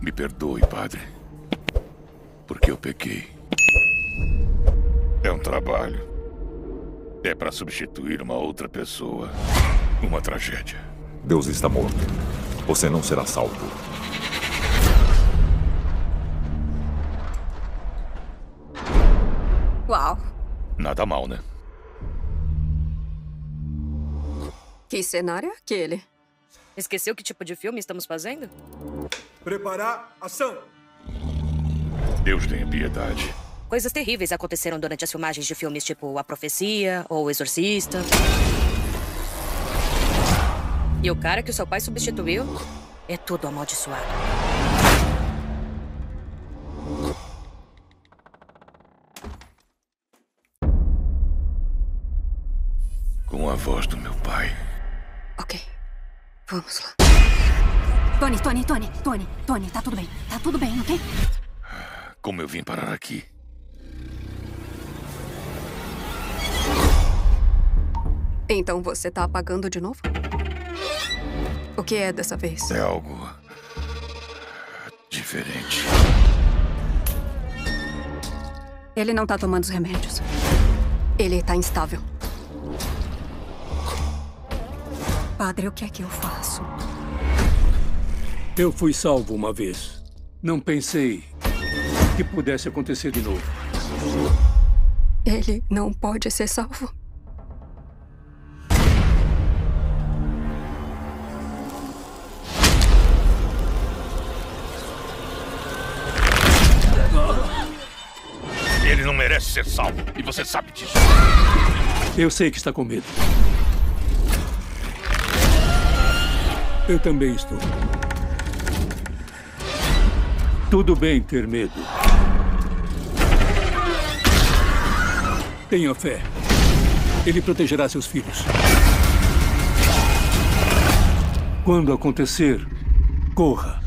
Me perdoe, padre. Porque eu pequei. É um trabalho. É para substituir uma outra pessoa. Uma tragédia. Deus está morto. Você não será salvo. Uau. Nada mal, né? Que cenário é aquele? Esqueceu que tipo de filme estamos fazendo? Preparar ação! Deus tenha piedade. Coisas terríveis aconteceram durante as filmagens de filmes tipo A Profecia ou O Exorcista. E o cara que o seu pai substituiu é tudo amaldiçoado. Com a voz do meu pai. Ok. Vamos lá. Tony, tá tudo bem. Tá tudo bem, ok? Como eu vim parar aqui? Então você tá apagando de novo? O que é dessa vez? É algo diferente. Ele não tá tomando os remédios. Ele tá instável. Padre, o que é que eu faço? Eu fui salvo uma vez. Não pensei que pudesse acontecer de novo. Ele não pode ser salvo. Ele não merece ser salvo. E você sabe disso. Eu sei que está com medo. Eu também estou. Tudo bem ter medo. Tenha fé. Ele protegerá seus filhos. Quando acontecer, corra.